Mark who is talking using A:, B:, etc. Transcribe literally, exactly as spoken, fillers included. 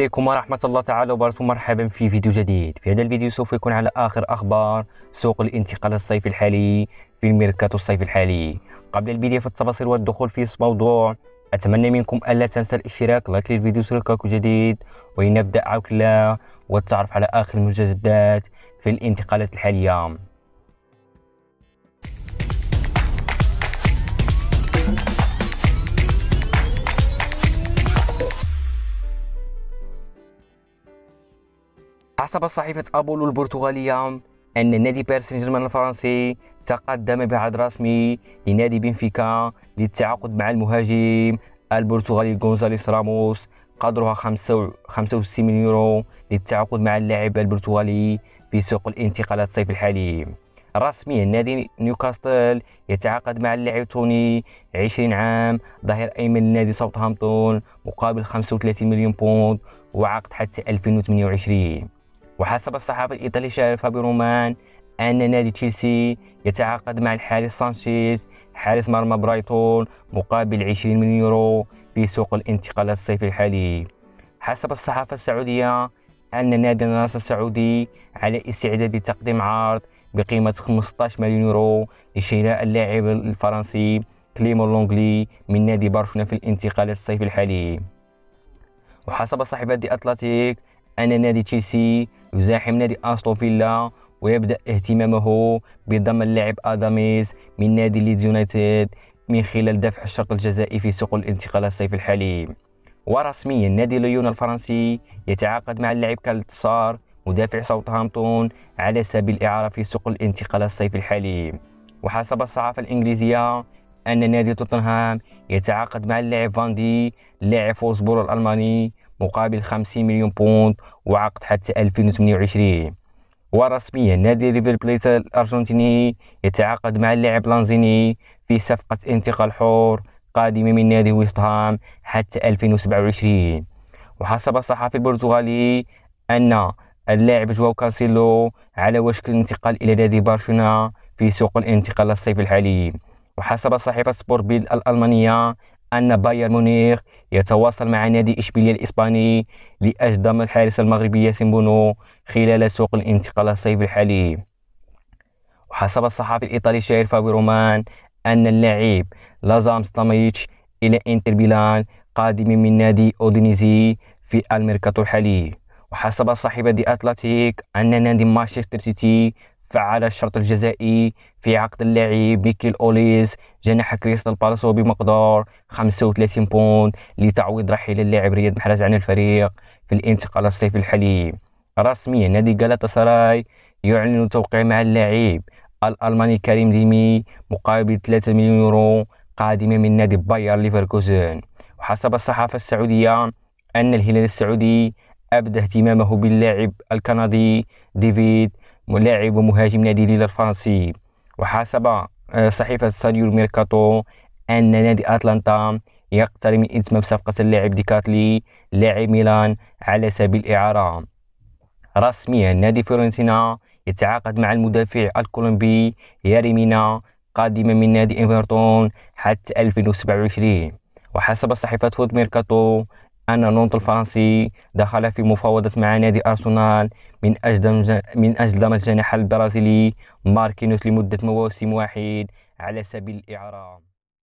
A: عليكم ورحمة الله تعالى وبركاته. مرحبا في فيديو جديد. في هذا الفيديو سوف يكون على آخر أخبار سوق الانتقال الصيفي الحالي في الميركاتو الصيفي الحالي. قبل البداية في التفاصيل والدخول في الموضوع، أتمنى منكم ألا تنسى الاشتراك، لايك للفيديو سلوكك جديد، ولنبدأ عوكلا والتعرف على آخر المجددات في الانتقالات الحالية. حسب صحيفة أبولو البرتغالية أن نادي باريس سان جيرمان الفرنسي تقدم بعرض رسمي لنادي بنفيكا للتعاقد مع المهاجم البرتغالي غونزاليس راموس قدرها خمسة وستين مليون يورو للتعاقد مع اللاعب البرتغالي في سوق الانتقالات الصيف الحالي. رسميا نادي نيوكاسل يتعاقد مع اللاعب توني عشرين عام ظهير أيمن لنادي ساوثهامبتون مقابل خمسة وثلاثين مليون بوند وعقد حتى ألفين وثمانية وعشرين. وحسب الصحافة الإيطالية فابيو رومان أن نادي تشيلسي يتعاقد مع الحارس سانشيز حارس مرمى برايتون مقابل عشرين مليون يورو في سوق الانتقالات الصيفي الحالي. حسب الصحافة السعودية أن نادي النصر السعودي على استعداد لتقديم عرض بقيمة خمسة عشر مليون يورو لشراء اللاعب الفرنسي كليمون لونغلي من نادي برشلونة في الانتقالات الصيفي الحالي. وحسب صحيفة دي أتلتيك أن نادي تشيلسي يزاحم نادي أستون فيلا ويبدأ اهتمامه بضم اللاعب آداميز من نادي ليدز يونايتد من خلال دفع الشرط الجزائي في سوق الانتقالات الصيفي الحالي. ورسميا نادي ليون الفرنسي يتعاقد مع اللاعب كالتسار مدافع ساوثهامبتون على سبيل الإعارة في سوق الانتقالات الصيفي الحالي. وحسب الصحافة الإنجليزية أن نادي توتنهام يتعاقد مع اللاعب فاندي لاعب فوسبور الألماني مقابل خمسين مليون بوند وعقد حتى ألفين وثمانية وعشرين. ورسميا نادي ريفر بليت الأرجنتيني يتعاقد مع اللاعب لانزيني في صفقة انتقال حر قادمة من نادي ويست هام حتى ألفين وسبعة وعشرين. وحسب الصحافي البرتغالي أن اللاعب جواو كاسيلو على وشك الانتقال إلى نادي برشلونة في سوق الانتقال الصيفي الحالي. وحسب صحيفة سبور بيل الألمانية أن بايرن مونيخ يتواصل مع نادي إشبيلية الإسباني لأجل ضم الحارس المغربي ياسين بونو خلال سوق الانتقال الصيفي الحالي. وحسب الصحافي الإيطالي شير فابي رومان أن اللاعب لازام ستاميتش إلى إنتر ميلان قادم من نادي أودينيزي في الميركاتو الحالي. وحسب الصحيفة دي أتلتيك أن نادي مانشستر سيتي فعل الشرط الجزائي في عقد اللاعب ميكيل أوليز جناح كريستال بالاس بمقدار خمسة وثلاثين بوند لتعويض رحيل اللاعب رياض محرز عن الفريق في الانتقال الصيفي الحالي. رسميا نادي غالاتا سراي يعلن التوقيع مع اللاعب الألماني كريم ديمي مقابل ثلاثة مليون يورو قادمة من نادي باير ليفركوزن. وحسب الصحافة السعودية أن الهلال السعودي أبدى اهتمامه باللاعب الكندي ديفيد لاعب ومهاجم نادي ليل الفرنسي. وحسب صحيفة ساديو ميركاتو أن نادي أتلانتا يقترب من إتمام صفقة اللاعب ديكاتلي لاعب ميلان على سبيل الإعارة. رسميا نادي فيورنتينا يتعاقد مع المدافع الكولومبي ياريمينا قادما من نادي إيفرتون حتى ألفين وسبعة وعشرين. وحسب صحيفة فوت ميركاتو أن نونت الفرنسي دخل في مفاوضات مع نادي أرسنال من أجل من أجل ضم الجناح البرازيلي ماركينوس لمدة موسم واحد على سبيل الإعارة.